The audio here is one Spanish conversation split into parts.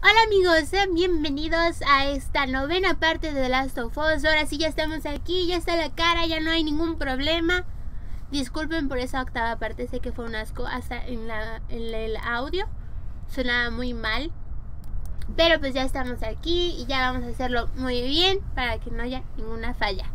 Hola amigos, sean bienvenidos a esta novena parte de The Last of Us. Ahora sí ya estamos aquí, ya está la cara, ya no hay ningún problema. Disculpen por esa octava parte, sé que fue un asco hasta en el audio. Sonaba muy mal. Pero pues ya estamos aquí y ya vamos a hacerlo muy bien para que no haya ninguna falla.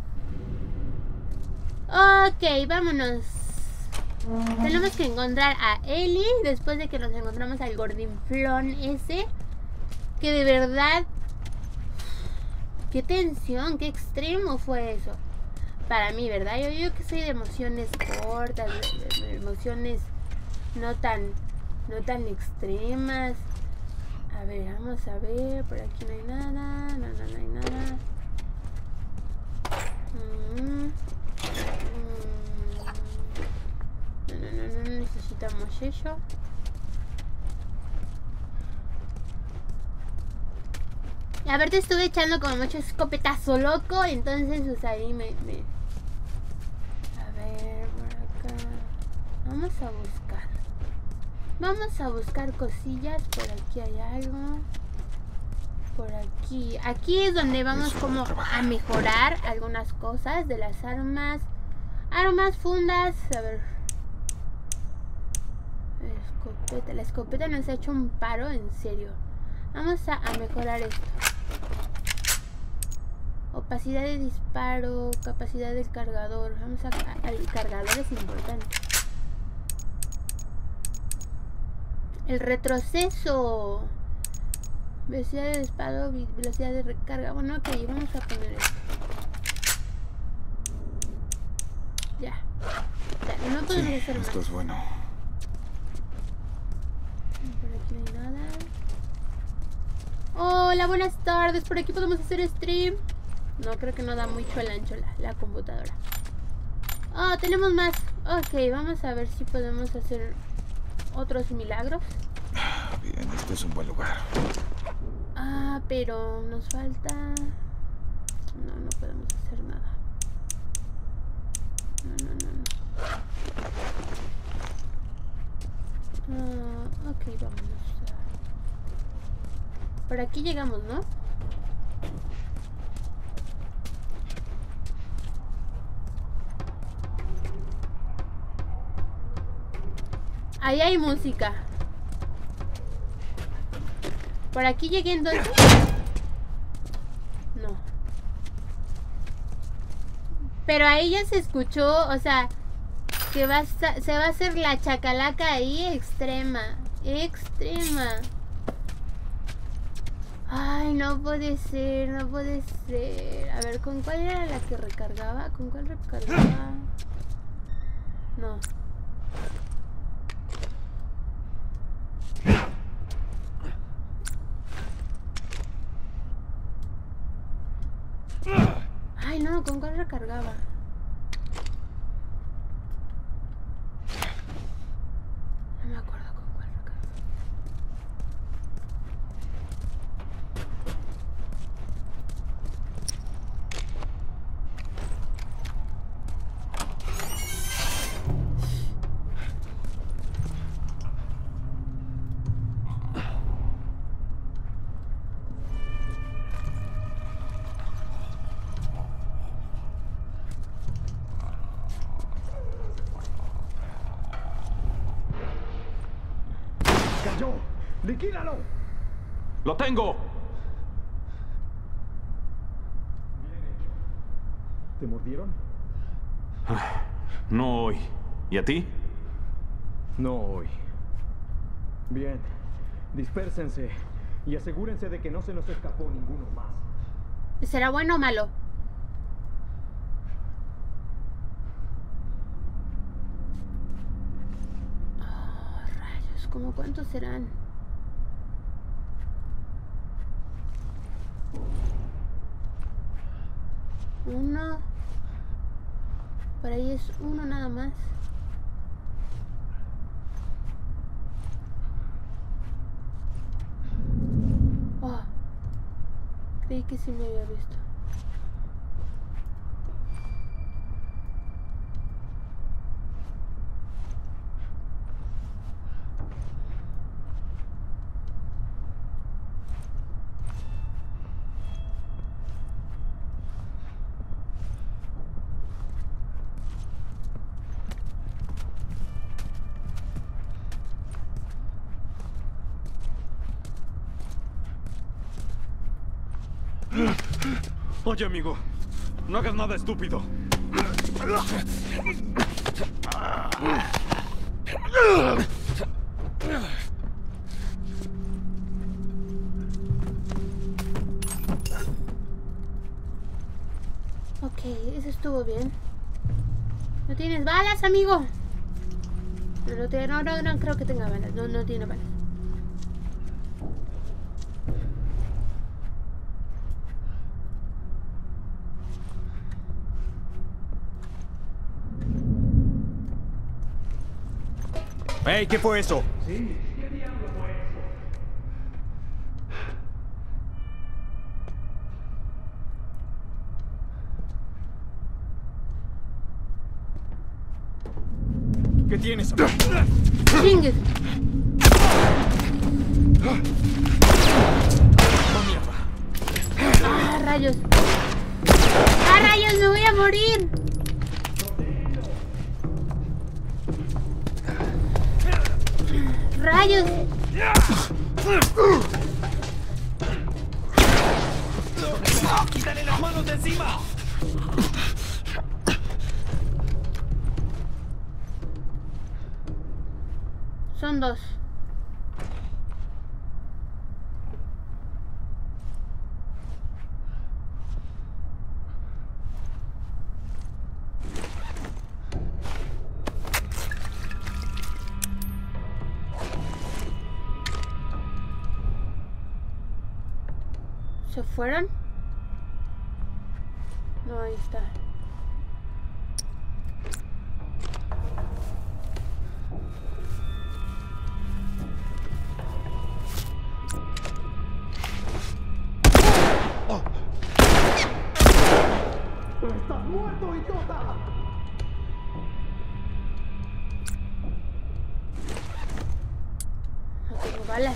Ok, vámonos. Tenemos que encontrar a Ellie después de que nos encontramos al gordinflón ese. Que de verdad, qué tensión, qué extremo fue eso. Para mí, ¿verdad? Yo que soy de emociones cortas, de emociones no tan extremas. A ver, vamos a ver, por aquí no hay nada, no hay nada. No necesitamos eso. Y aparte estuve echando como mucho escopetazo loco, entonces pues ahí me... A ver, por acá... Vamos a buscar cosillas. Por aquí hay algo. Por aquí. Aquí es donde vamos como a mejorar algunas cosas de las armas. Armas, fundas. A ver. Escopeta. La escopeta nos ha hecho un paro, en serio. Vamos a mejorar esto. Opacidad de disparo, capacidad del cargador. Vamos al cargador, es importante. El retroceso. Velocidad de disparo, velocidad de recarga. Bueno, ok, vamos a poner esto. Ya. No podemos hacer más. Esto es bueno. Por aquí no hay nada. Hola, buenas tardes. Por aquí podemos hacer stream. No, creo que no da mucho el ancho la computadora. Oh, tenemos más. Ok, vamos a ver si podemos hacer otros milagros. Bien, este es un buen lugar. Ah, pero nos falta... No podemos hacer nada. No. Ok, vámonos. Por aquí llegamos, ¿no? Ahí hay música. ¿Por aquí llegué entonces? No. Pero ahí ya se escuchó, o sea, que se va a hacer la chacalaca ahí extrema. Extrema. Ay, no puede ser, no puede ser. A ver, ¿con cuál era la que recargaba? ¿Con cuál recargaba? No. Ay, no, ¿con cuál recargaba? No me acuerdo con cuál recargaba. ¡Cayó! ¡Liquídalo! ¡Lo tengo! Bien hecho. ¿Te mordieron? No hoy. ¿Y a ti? No hoy. Bien. Dispérsense y asegúrense de que no se nos escapó ninguno más. ¿Será bueno o malo? Oh, rayos, ¿cómo cuántos serán? Uno. Por ahí es uno nada más. Oh. Creí que sí me había visto. Oye, amigo, no hagas nada estúpido. Ok, eso estuvo bien. ¿No tienes balas, amigo? No creo que tenga balas. No tiene balas. ¡Hey! ¿Qué fue eso? Sí. ¿Qué diablo fue eso? ¿Qué tienes? ¡Chingues! ¡Oh, mierda! ¡Ah, rayos! ¡Ah, rayos! ¡Me voy a morir! ¡Rayos! ¡Quítale las manos de encima! Son dos. ¿Se fueron? No, ahí está. ¡Estás muerto, idiota! No tengo balas.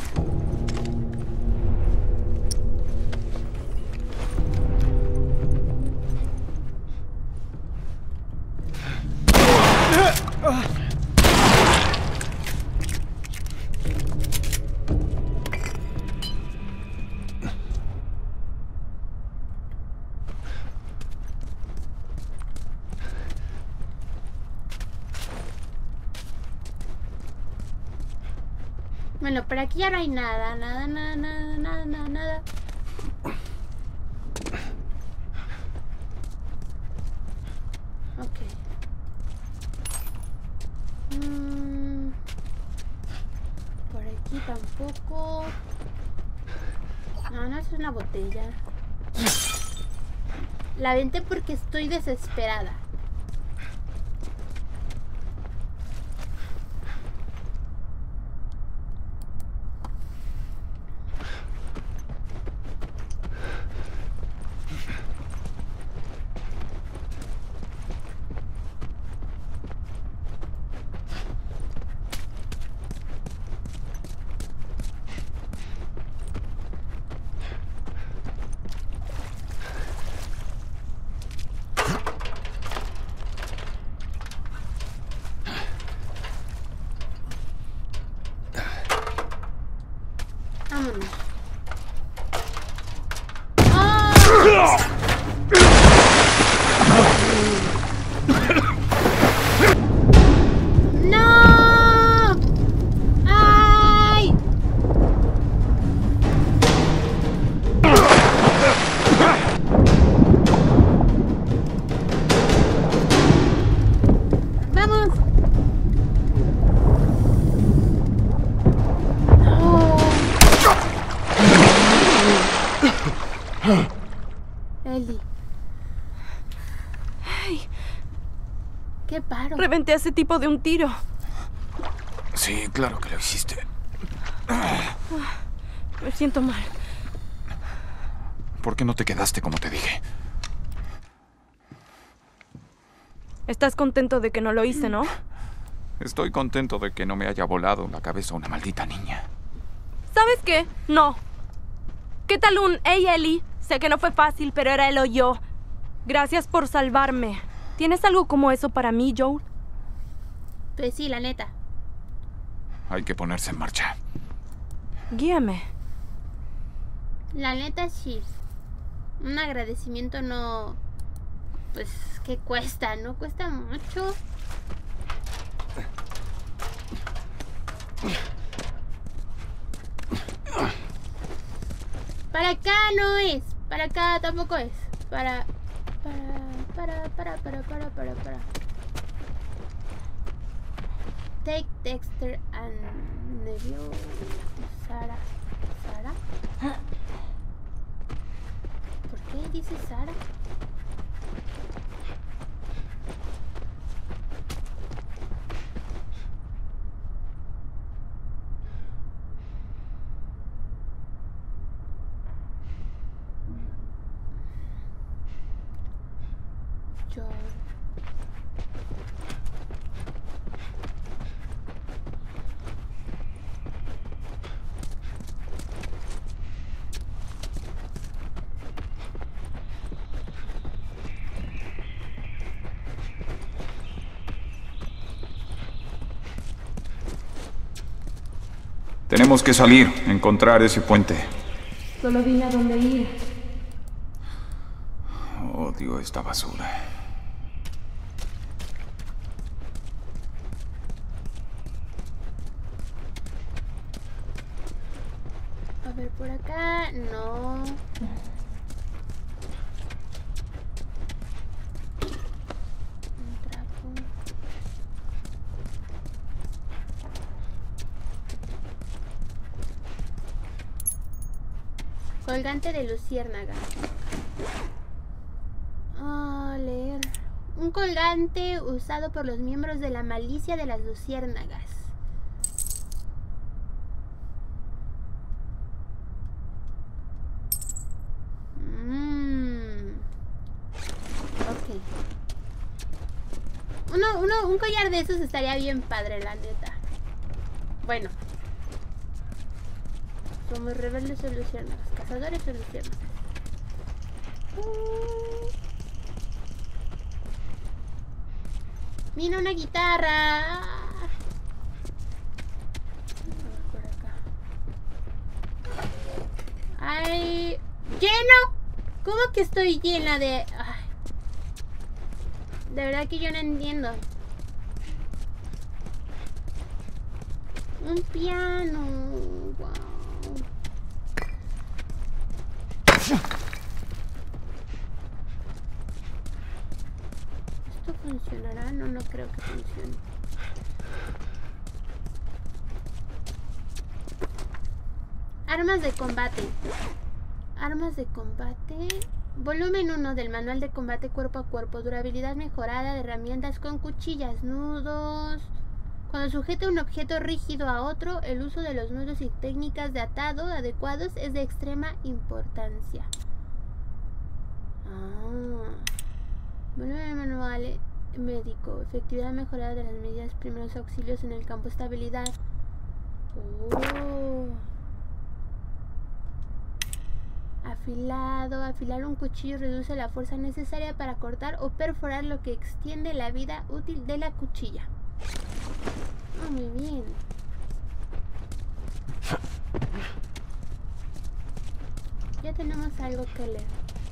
Bueno, por aquí ya no hay nada, nada. Ok. Por aquí tampoco. No es una botella. La aventé porque estoy desesperada. Vámonos. ¡Oh! ¡No! ¡Ay! ¡Vamos! Ellie. Hey, ¿Qué paro? reventé a ese tipo de un tiro. Sí, claro que lo hiciste. Me siento mal. ¿Por qué no te quedaste como te dije? ¿Estás contento de que no lo hice, no? Estoy contento de que no me haya volado la cabeza una maldita niña. ¿Sabes qué? No. ¿Qué tal un hey, Ellie? Sé que no fue fácil, pero era él o yo. Gracias por salvarme. ¿Tienes algo como eso para mí, Joel? Pues sí, la neta. Hay que ponerse en marcha. Guíame. La neta sí. Un agradecimiento no... Pues, ¿qué cuesta? No cuesta mucho. Para acá no es. Para acá tampoco es. Para. Take Dexter and Neville. Sara. ¿Por qué dice Sara? Tenemos que salir, encontrar ese puente. Solo vine a dónde ir. Odio esta basura. A ver, por acá, no. Un trapo. Colgante de luciérnaga. Leer. Un colgante usado por los miembros de la malicia de las luciérnagas. Ok. Un collar de esos estaría bien padre, la neta. Bueno. Somos rebeldes o luciérnagas. Cazadores o luciérnagas. Mira una guitarra. Por acá. Ay, lleno. ¿Cómo que estoy llena de? Ay, de verdad que yo no entiendo. Un piano. Wow. ¿Esto funcionará? No, no creo que funcione. Armas de combate. Armas de combate. Volumen 1 del manual de combate cuerpo a cuerpo. Durabilidad mejorada de herramientas con cuchillas, nudos. Cuando sujeta un objeto rígido a otro, el uso de los nudos y técnicas de atado adecuados es de extrema importancia. Volumen manual médico. Efectividad mejorada de las medidas primeros auxilios en el campo de estabilidad. Afilado. Afilar un cuchillo reduce la fuerza necesaria para cortar o perforar, lo que extiende la vida útil de la cuchilla. Muy bien. Ya tenemos algo que leer.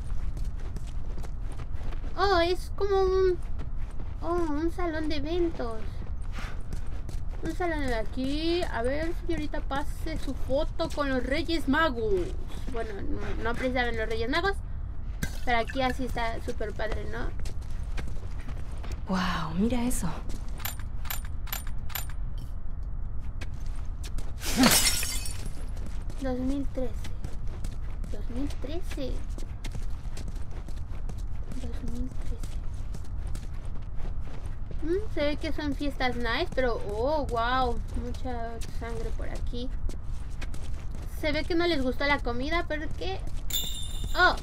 Oh, es como un salón de eventos. Un salón de aquí. A ver, señorita, pase su foto con los Reyes Magos. Bueno, no precisamente los Reyes Magos, pero aquí así está súper padre, ¿no? Wow, mira eso. ¿2013? Se ve que son fiestas nice, pero oh, wow, mucha sangre por aquí. Se ve que no les gustó la comida porque... Oh.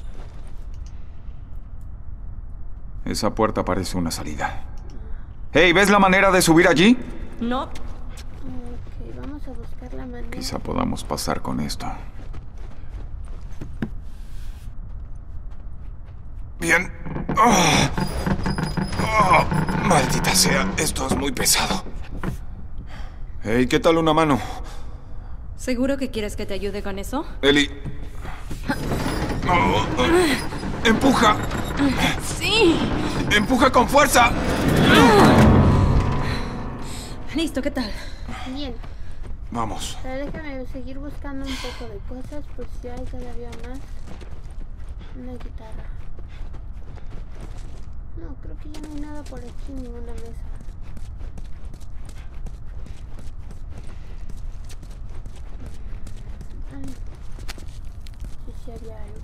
Esa puerta parece una salida. Hey, ¿ves la manera de subir allí? No. Ok, vamos a buscar la manera. Quizá podamos pasar con esto. Bien. Maldita sea, esto es muy pesado. Hey, ¿qué tal una mano? ¿Seguro que quieres que te ayude con eso? Ellie. ¡Empuja! Sí. ¡Empuja con fuerza! Listo, ¿qué tal? Bien. Vamos. Pero déjame seguir buscando un poco de cosas por si hay todavía más. Una guitarra. No, creo que ya no hay nada por aquí, ninguna mesa. Ay, sí había algo.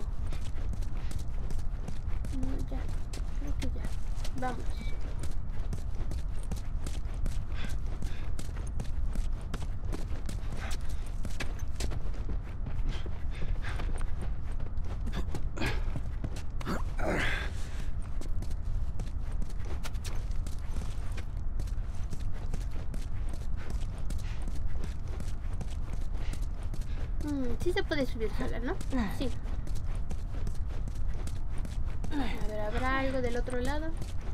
No, ya. Creo que ya. Vamos. Sí se puede subir sola, ¿no? Sí. A ver, ¿habrá algo del otro lado?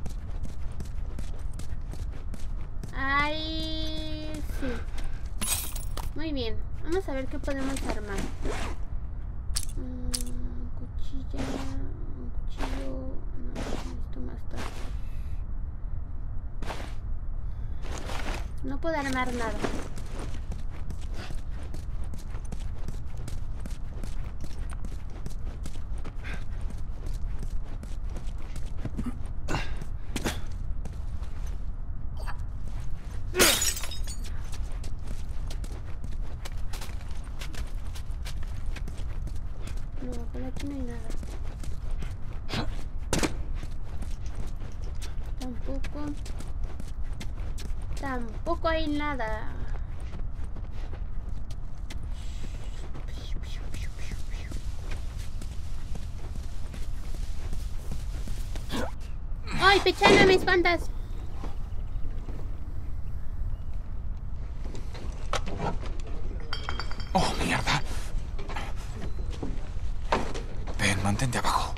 Ahí... sí. Muy bien. Vamos a ver qué podemos armar. Cuchilla... un cuchillo... no, esto más tarde. No puedo armar nada. No, por aquí no hay nada. Tampoco hay nada. ¡Ay, pechando mis pantas! ¡Oh, mierda! Ven, mantente abajo.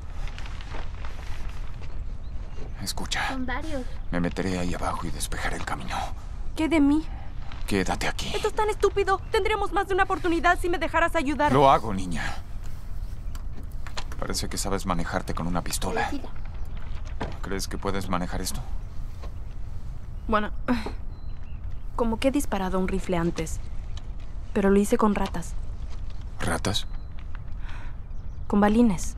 Escucha. Son varios. Me meteré ahí abajo y despejaré el camino. ¿Qué de mí? Quédate aquí. Esto es tan estúpido. Tendremos más de una oportunidad si me dejaras ayudar. Lo hago, niña. Parece que sabes manejarte con una pistola. ¿Crees que puedes manejar esto? Bueno, como que he disparado un rifle antes. Pero lo hice con ratas. ¿Ratas? Con balines.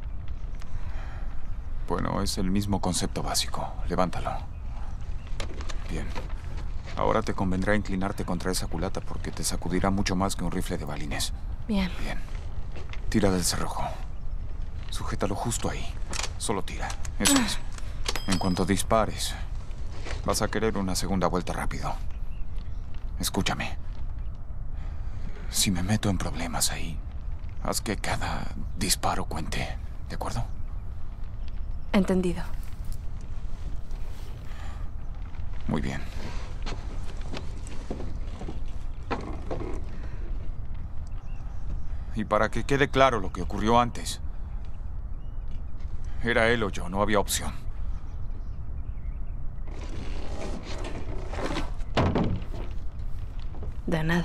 Bueno, es el mismo concepto básico. Levántalo. Bien. Ahora te convendrá inclinarte contra esa culata porque te sacudirá mucho más que un rifle de balines. Bien. Bien. Tira del cerrojo. Sujétalo justo ahí. Solo tira. Eso es. En cuanto dispares, vas a querer una segunda vuelta rápido. Escúchame. Si me meto en problemas ahí, haz que cada disparo cuente. ¿De acuerdo? Entendido. Muy bien. Y para que quede claro lo que ocurrió antes, era él o yo, no había opción. De nada.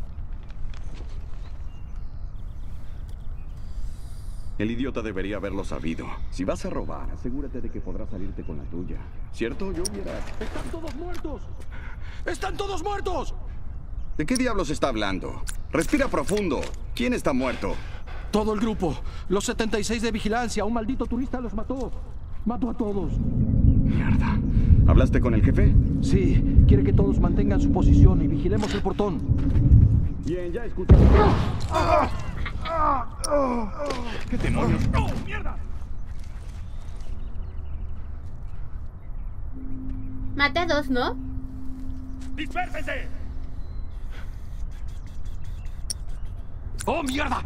El idiota debería haberlo sabido. Si vas a robar, asegúrate de que podrás salirte con la tuya. ¿Cierto? Yo hubiera... ¡Están todos muertos! ¡Están todos muertos! ¿De qué diablos está hablando? Respira profundo. ¿Quién está muerto? Todo el grupo. Los 76 de vigilancia. Un maldito turista los mató. Mató a todos. Mierda. ¿Hablaste con el jefe? Sí. Quiere que todos mantengan su posición y vigilemos el portón. Bien, ya escuché. ¿Qué demonios? ¡Oh, mierda! Maté a dos, ¿no? ¡Dispérsense! ¡Oh, mierda!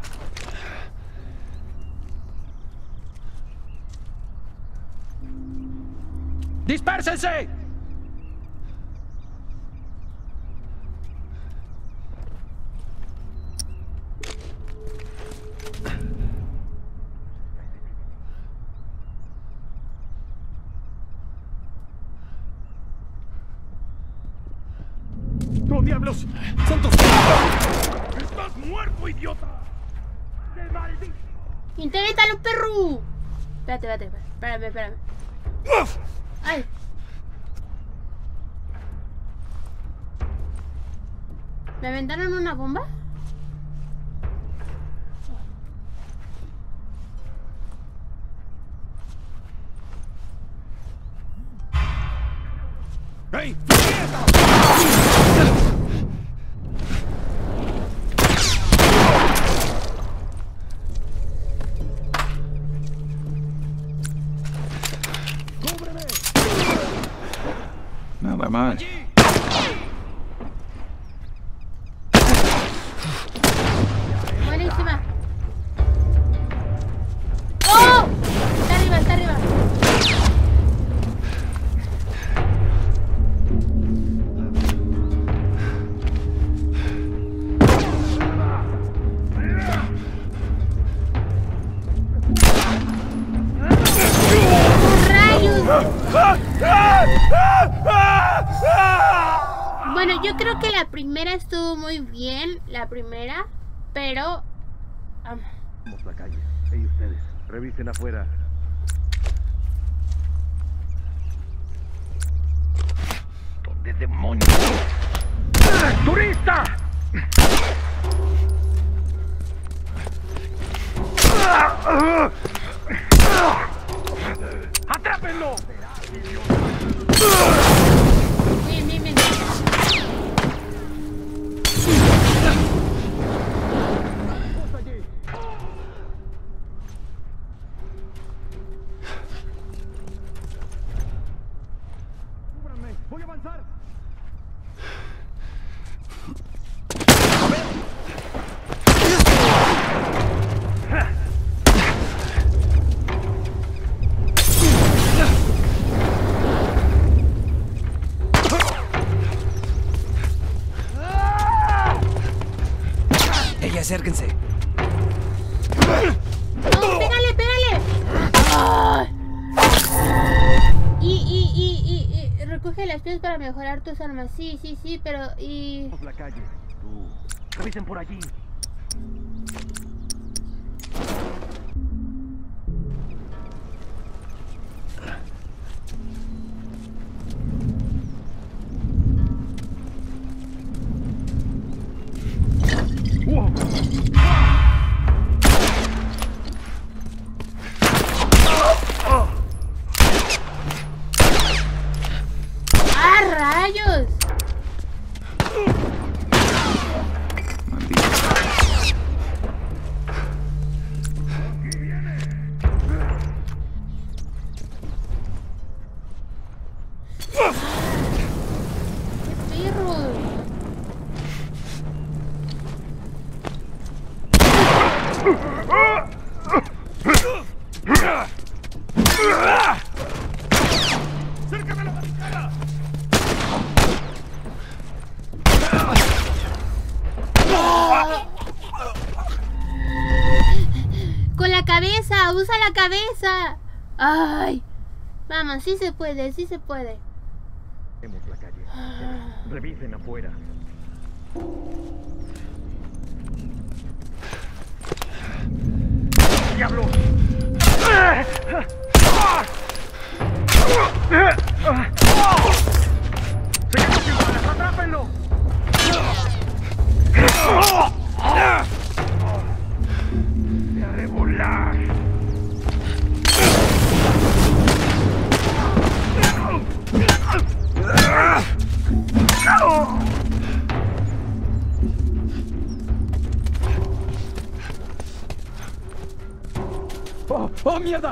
¡Dispérsense! ¡Oh, diablos! ¡Santos! ¡Estás muerto, idiota! ¡Qué maldito! ¡Inténtalo, perro! Espérame. ¡Ay! ¿Me aventaron una bomba? ¡Hey! Nada mal. Buenísima. ¡Oh! Está arriba. Bueno, yo creo que la primera estuvo muy bien, pero... Vamos a la calle. Hey, ustedes, revisen afuera. ¿Dónde demonios? ¡Turista! ¡Atrápenlo! Bien. ¡Voy a avanzar! Ella, acérquense. ¡Oh, pégale! ¡Ay! Y recoge las piezas para mejorar tus armas. Sí, pero Vamos a la calle. Tú, revisen por allí. ¡Ah, rayos! ¡Qué perro! ¡Cércame la barricada! Con la cabeza, usa la cabeza. Ay, vamos, sí se puede. Vemos la calle. Revisen afuera. ¡Diablo! ¡Seguimos sin balas! ¡Atrápenlo! ¡Me haré volar! ¡Oh, mierda!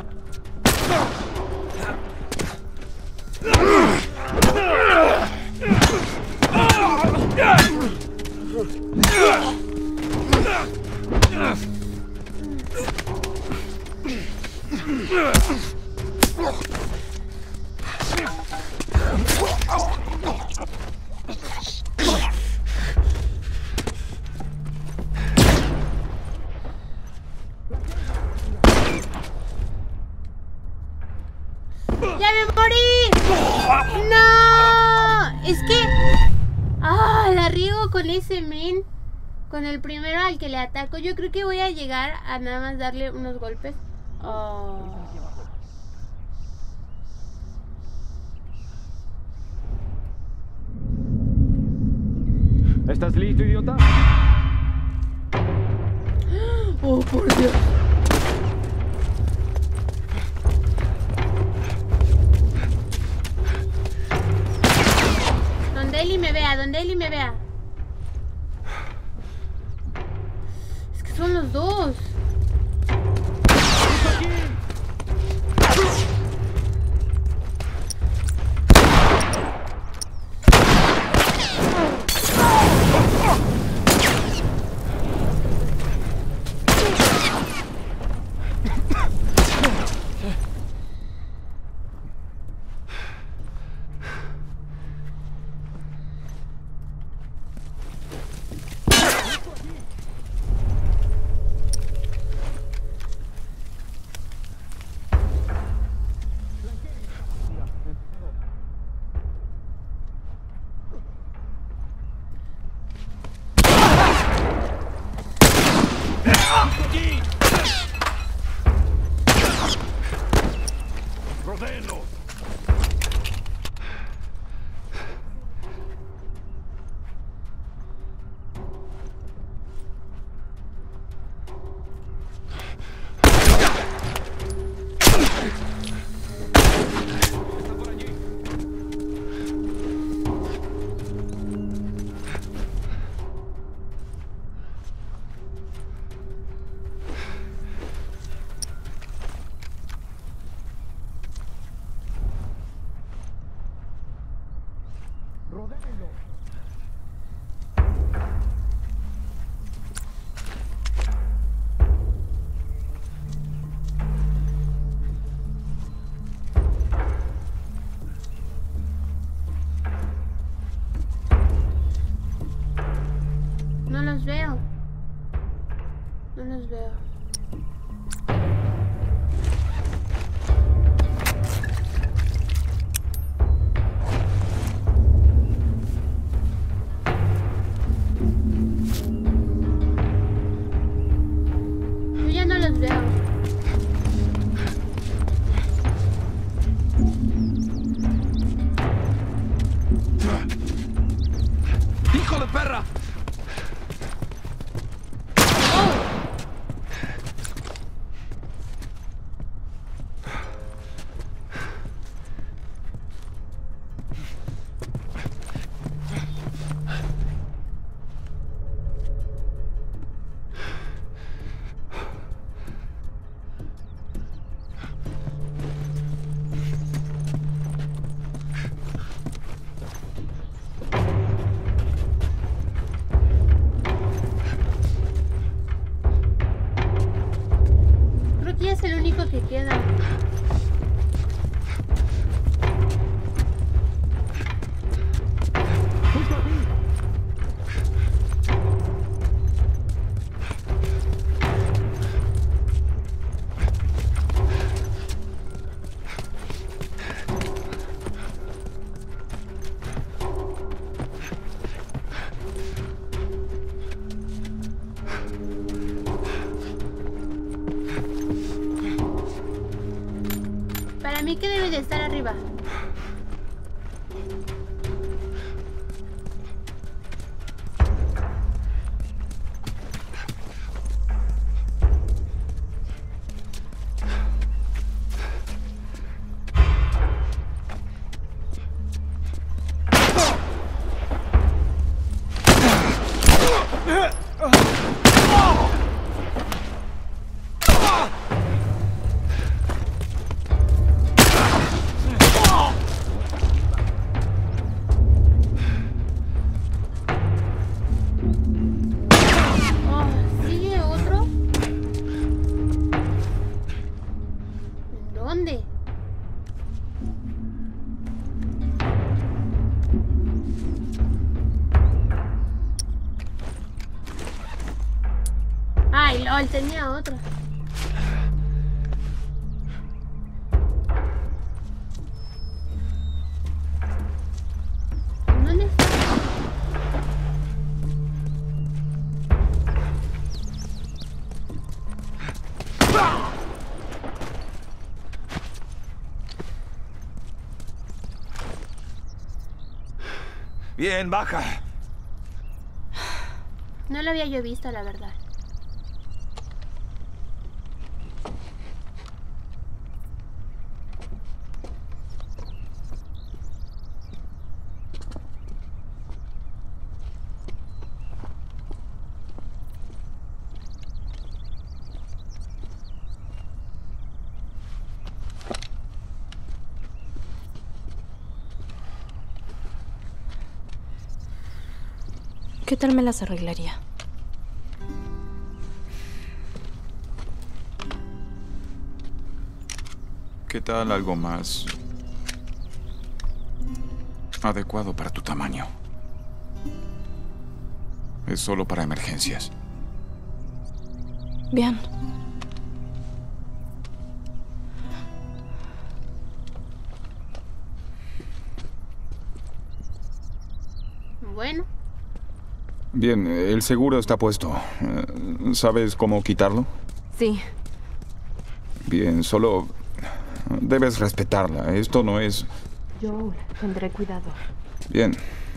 ¡Ya me morí! ¡No! Es que... ¡Ah! La riego con ese men. Con el primero al que le ataco, yo creo que voy a llegar a nada más darle unos golpes. Oh. ¿Estás listo, idiota? Oh, por Dios. Donde Ellie me vea, donde Ellie me vea. Es que son los dos. No los veo. No los veo. Yo ya no los veo. ¡Hijo de perra! Creo que ya es el único que queda. Para mí que debe de estar arriba. ¿Sigue otro? ¿En dónde? Ay, LOL, tenía otro. ¿Dónde está? Bien, baja. No lo había yo visto, la verdad. ¿Qué tal me las arreglaría? ¿Qué tal algo más adecuado para tu tamaño? Es solo para emergencias. Bien. Bueno. Bien, el seguro está puesto. ¿Sabes cómo quitarlo? Sí. Bien, solo debes respetarla. Esto no es... Yo tendré cuidado. Bien.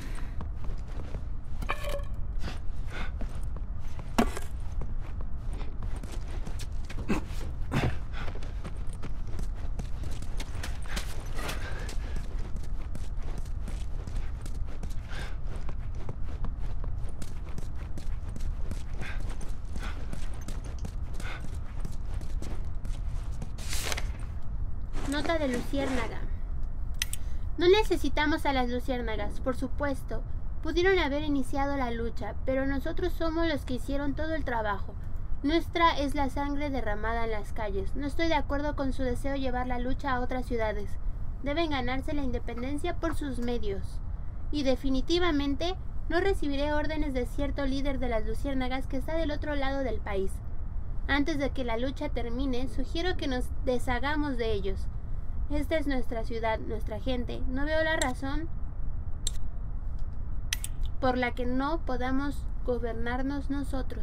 Nota de luciérnaga. No necesitamos a las luciérnagas, por supuesto. Pudieron haber iniciado la lucha, pero nosotros somos los que hicieron todo el trabajo. Nuestra es la sangre derramada en las calles. No estoy de acuerdo con su deseo de llevar la lucha a otras ciudades. Deben ganarse la independencia por sus medios. Y definitivamente no recibiré órdenes de cierto líder de las luciérnagas que está del otro lado del país. Antes de que la lucha termine, sugiero que nos deshagamos de ellos. Esta es nuestra ciudad, nuestra gente. No veo la razón por la que no podamos gobernarnos nosotros.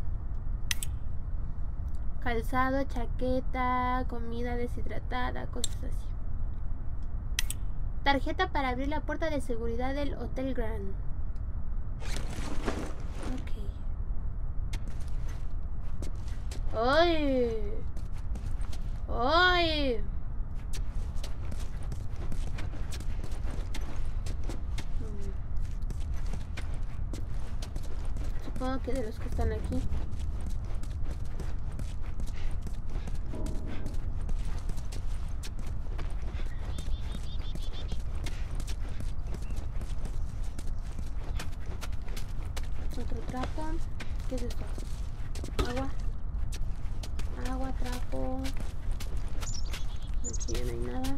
Calzado, chaqueta, comida deshidratada, cosas así. Tarjeta para abrir la puerta de seguridad del Hotel Grand. Ok. ¡Ay! ¡Ay! Supongo que de los que están aquí. Otro trapo. ¿Qué es esto? Agua. Agua, trapo. Aquí no hay nada.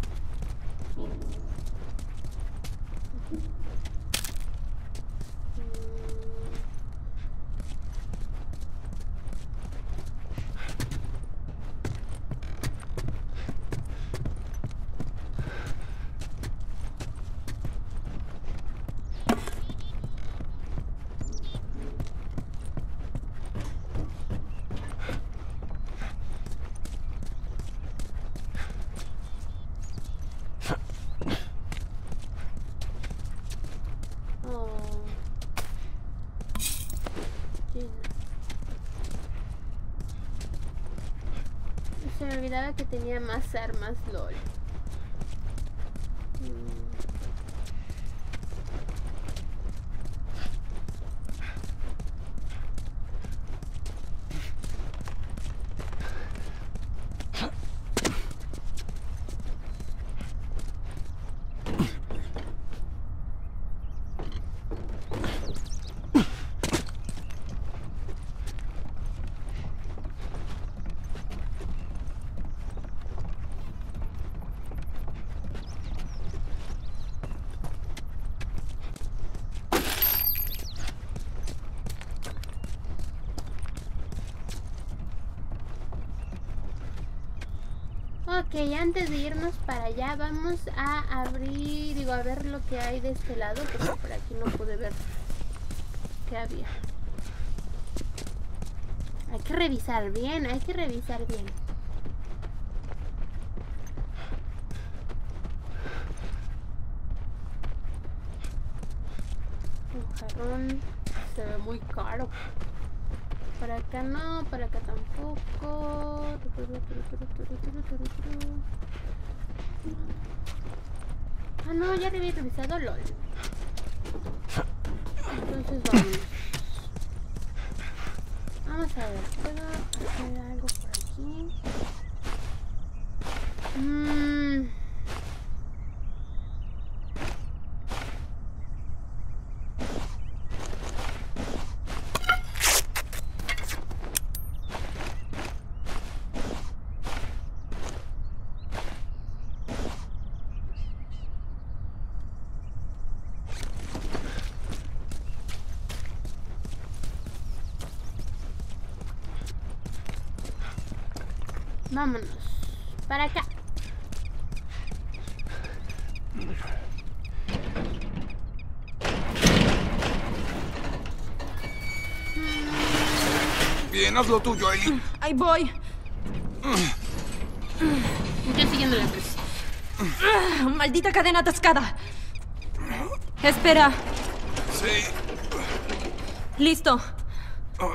Se me olvidaba que tenía más armas, lol. Ok, antes de irnos para allá vamos a abrir, a ver lo que hay de este lado, porque por aquí no pude ver qué había. Hay que revisar bien, hay que revisar bien. Un jarrón se ve muy caro. Para acá no, para acá tampoco. Ah, no, ya había revisado LOL. Entonces vamos. Vamos a ver, ¿puedo hacer algo por aquí? Vámonos. Para acá. Bien, haz lo tuyo, Ellie. Ahí voy. Yo siguiendo la luz. Maldita cadena atascada. Espera. Sí. Listo. Oh,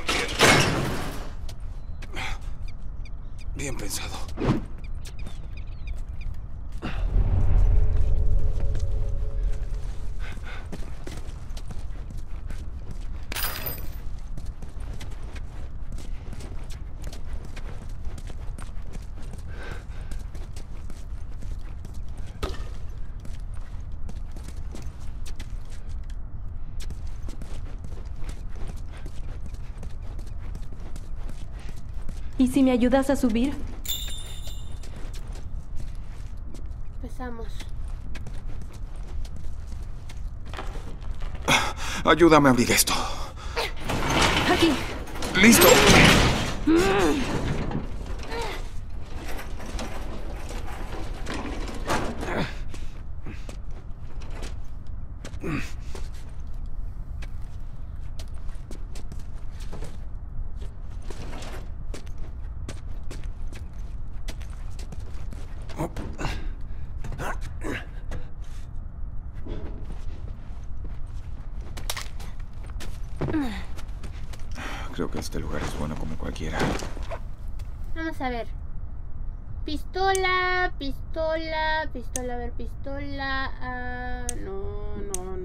bien pensado. ¿Y si me ayudas a subir? Empezamos. Ayúdame a abrir esto. Aquí. ¡Listo! Creo que este lugar es bueno como cualquiera. Vamos a ver. Pistola, pistola, pistola, a ver, pistola. No.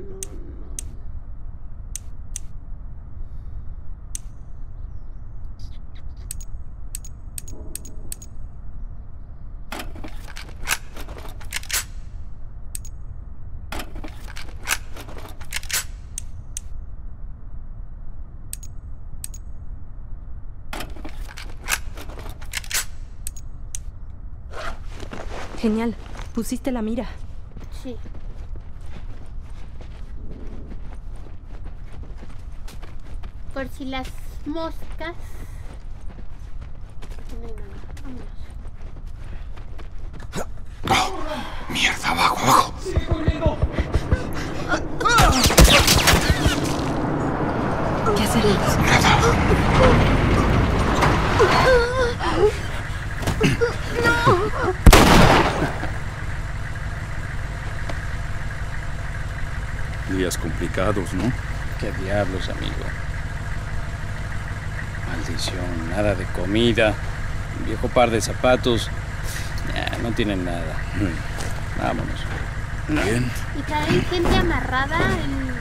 Genial. Pusiste la mira. Sí. Por si las moscas. No hay nada. Vámonos. Oh, mierda, abajo. ¿Qué hacer? Nada. Días complicados, ¿no? ¿Qué diablos, amigo? Maldición, nada de comida, un viejo par de zapatos. No tienen nada. Vámonos. Bien. Y traen gente amarrada en...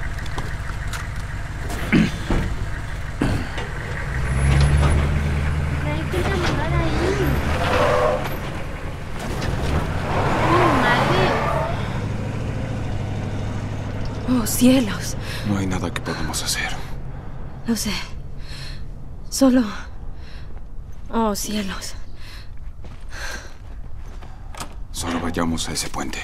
Traen gente amarrada ahí. Oh, cielos. No hay nada que podamos hacer. Lo sé. Solo... Oh, cielos. Solo vayamos a ese puente.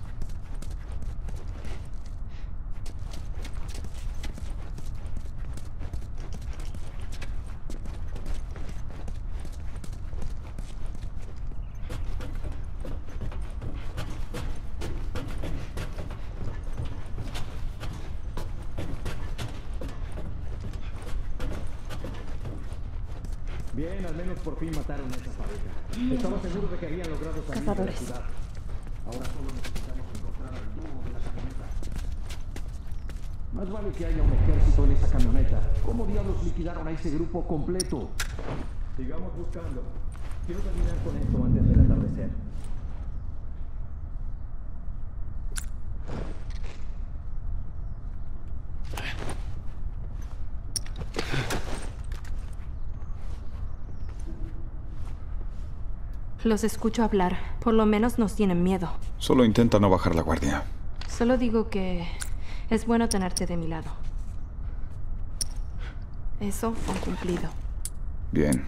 Bien, al menos por fin mataron a esa pareja. Estaba seguro de que habían logrado salir de la ciudad. Ahora solo necesitamos encontrar al dúo de la camioneta. Más vale que haya un ejército en esa camioneta. ¿Cómo diablos liquidaron a ese grupo completo? Sigamos buscando. Quiero terminar con esto antes del atardecer. Los escucho hablar. Por lo menos nos tienen miedo. Solo intenta no bajar la guardia. Solo digo que es bueno tenerte de mi lado. Eso han cumplido. Bien.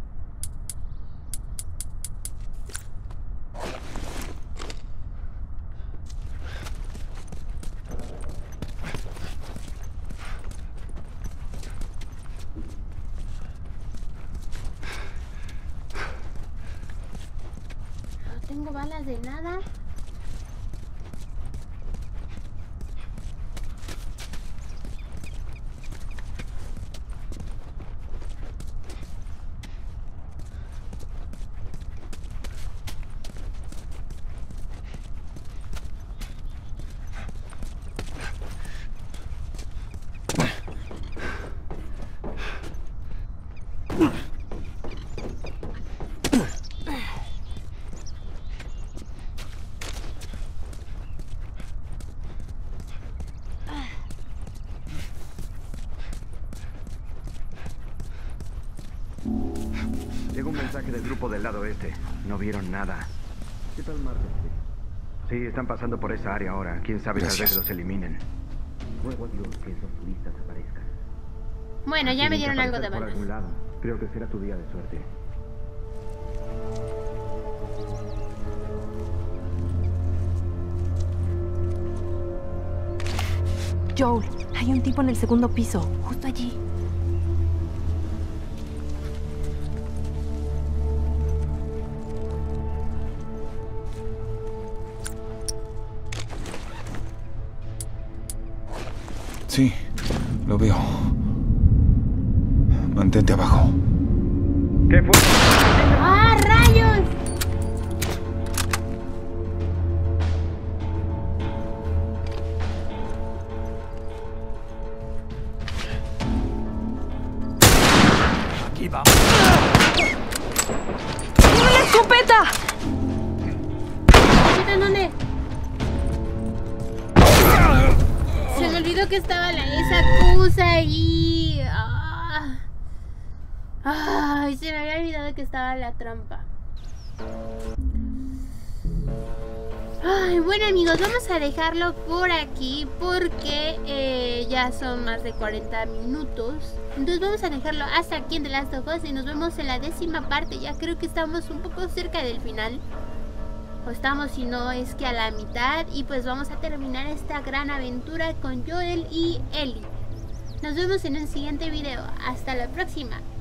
No tengo balas de nada. Llegó un mensaje del grupo del lado este. No vieron nada. ¿Qué tal Marte? Sí, están pasando por esa área ahora. Quién sabe, tal vez los eliminen. Ruego a Dios que esos turistas aparezcan. Bueno, ya me dieron algo de por balas. algún lado. Creo que será tu día de suerte. Joel, hay un tipo en el segundo piso, justo allí. Sí, lo veo. Mantente abajo. ¿Qué fue? ¡Ah, rayos! Aquí vamos. ¡Tiene una escopeta! ¿En dónde? Se me olvidó que estaba esa cosa ahí. Ay, se me había olvidado que estaba la trampa. Ay, bueno amigos, vamos a dejarlo por aquí porque ya son más de 40 minutos. Entonces vamos a dejarlo hasta aquí en The Last of Us y nos vemos en la 10ª parte. Ya creo que estamos un poco cerca del final. O estamos, si no es que a la mitad. Y pues vamos a terminar esta gran aventura con Joel y Ellie. Nos vemos en el siguiente video. Hasta la próxima.